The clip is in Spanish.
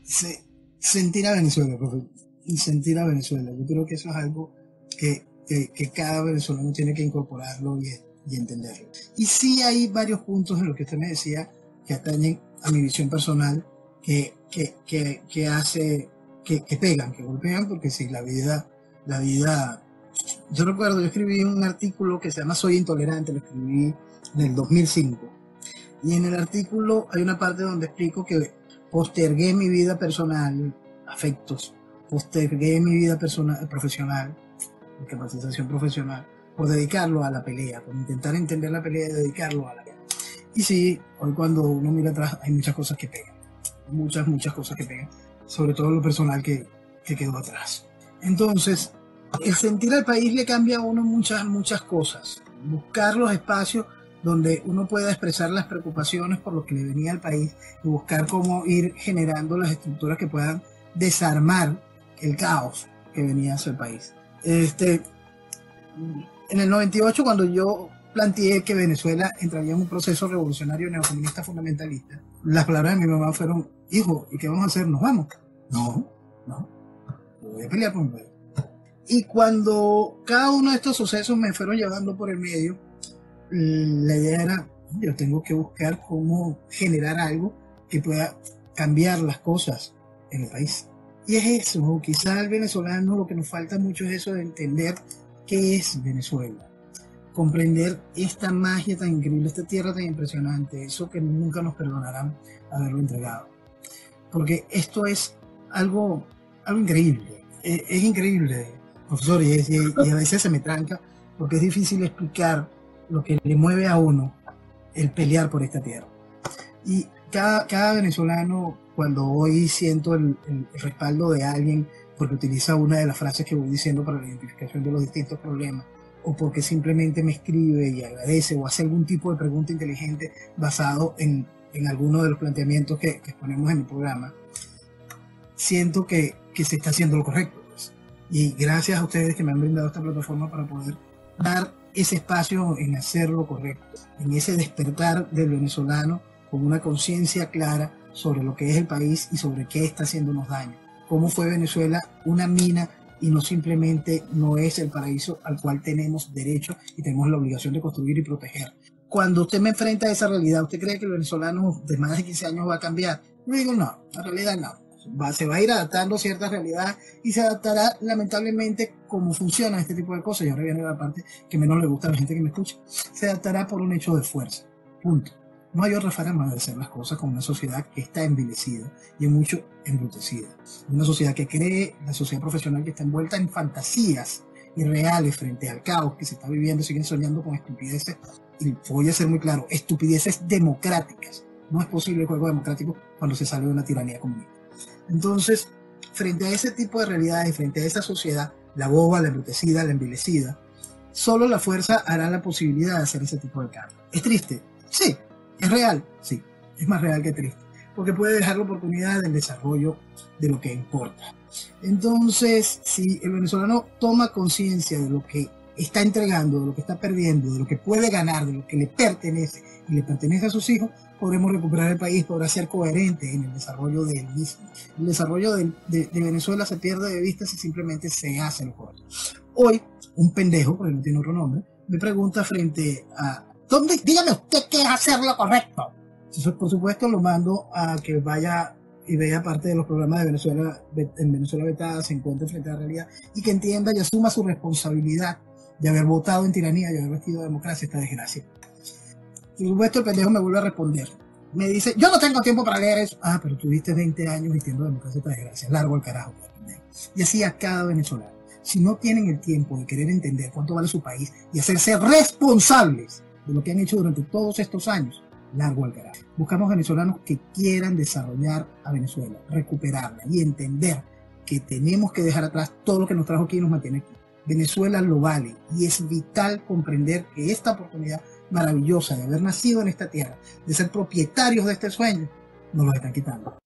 se- sentir a Venezuela, profe, y sentir a Venezuela. Yo creo que eso es algo que cada venezolano tiene que incorporarlo y entenderlo. Y sí hay varios puntos en los que usted me decía que atañen a mi visión personal, que pegan, que golpean, porque sí, la vida, yo recuerdo, yo escribí un artículo que se llama Soy Intolerante, lo escribí en el 2005. Y en el artículo hay una parte donde explico que postergué mi vida personal, afectos, postergué mi vida personal, profesional, mi capacitación profesional, por dedicarlo a la pelea, por intentar entender la pelea y dedicarlo a la pelea. Y sí, hoy cuando uno mira atrás hay muchas cosas que pegan, muchas cosas que pegan, sobre todo lo personal que quedó atrás. Entonces, el sentir al país le cambia a uno muchas cosas. Buscar los espacios donde uno pueda expresar las preocupaciones por lo que le venía al país y buscar cómo ir generando las estructuras que puedan desarmar el caos que venía hacia el país. En el 98, cuando yo planteé que Venezuela entraría en un proceso revolucionario neocomunista fundamentalista, las palabras de mi mamá fueron: hijo, ¿y qué vamos a hacer? ¿Nos vamos? No, voy a pelear por mi país. Y cuando cada uno de estos sucesos me fueron llevando por el medio, la idea era: yo tengo que buscar cómo generar algo que pueda cambiar las cosas en el país. Y es eso, quizá al venezolano lo que nos falta mucho es eso de entender qué es Venezuela, comprender esta magia tan increíble, esta tierra tan impresionante, eso que nunca nos perdonarán haberlo entregado. Porque esto es algo increíble, es increíble, profesor, y a veces se me tranca porque es difícil explicar lo que le mueve a uno el pelear por esta tierra. Y cada venezolano, cuando hoy siento el respaldo de alguien porque utiliza una de las frases que voy diciendo para la identificación de los distintos problemas, o porque simplemente me escribe y agradece o hace algún tipo de pregunta inteligente basado en alguno de los planteamientos que exponemos en el programa, siento que se está haciendo lo correcto, pues. Y gracias a ustedes que me han brindado esta plataforma para poder dar ese espacio en hacer lo correcto, en ese despertar del venezolano con una conciencia clara sobre lo que es el país y sobre qué está haciéndonos daño. Cómo fue Venezuela una mina y no simplemente no es el paraíso al cual tenemos derecho y tenemos la obligación de construir y proteger. Cuando usted me enfrenta a esa realidad, ¿usted cree que el venezolano de más de 15 años va a cambiar? Yo digo no, en realidad no. Se va a ir adaptando a ciertas realidades y se adaptará lamentablemente cómo funciona este tipo de cosas. Y ahora viene la parte que menos le gusta a la gente que me escucha. Se adaptará por un hecho de fuerza. Punto. No hay otra forma de hacer las cosas con una sociedad que está envilecida y mucho embrutecida. Una sociedad que cree, la sociedad profesional que está envuelta en fantasías irreales frente al caos que se está viviendo, siguen soñando con estupideces, y voy a ser muy claro, estupideces democráticas. No es posible el juego democrático cuando se sale de una tiranía comunista. Entonces, frente a ese tipo de realidades, frente a esa sociedad, la boba, la embrutecida, la envilecida, solo la fuerza hará la posibilidad de hacer ese tipo de cambio. ¿Es triste? Sí. ¿Es real? Sí. Es más real que triste, porque puede dejar la oportunidad del desarrollo de lo que importa. Entonces, si el venezolano toma conciencia de lo que está entregando, de lo que está perdiendo, de lo que puede ganar, de lo que le pertenece y le pertenece a sus hijos, podremos recuperar el país, podrá ser coherente en el desarrollo de él mismo. El desarrollo de Venezuela se pierde de vista si simplemente se hace lo correcto. Hoy, un pendejo, porque no tiene otro nombre, me pregunta frente a: dígame usted qué es hacer lo correcto. Entonces, por supuesto, lo mando a que vaya y vea parte de los programas de Venezuela, en Venezuela Vetada, se encuentre frente a la realidad y que entienda y asuma su responsabilidad de haber votado en tiranía y haber vestido democracia esta desgracia. Por supuesto, el pendejo me vuelve a responder. Me dice: yo no tengo tiempo para leer eso. Ah, pero tuviste 20 años vistiendo democracia esta desgracia. Largo al carajo, pendejo. Y así a cada venezolano. Si no tienen el tiempo de querer entender cuánto vale su país y hacerse responsables de lo que han hecho durante todos estos años, largo al carajo. Buscamos venezolanos que quieran desarrollar a Venezuela, recuperarla y entender que tenemos que dejar atrás todo lo que nos trajo aquí y nos mantiene aquí. Venezuela lo vale y es vital comprender que esta oportunidad maravillosa de haber nacido en esta tierra, de ser propietarios de este sueño, nos lo están quitando.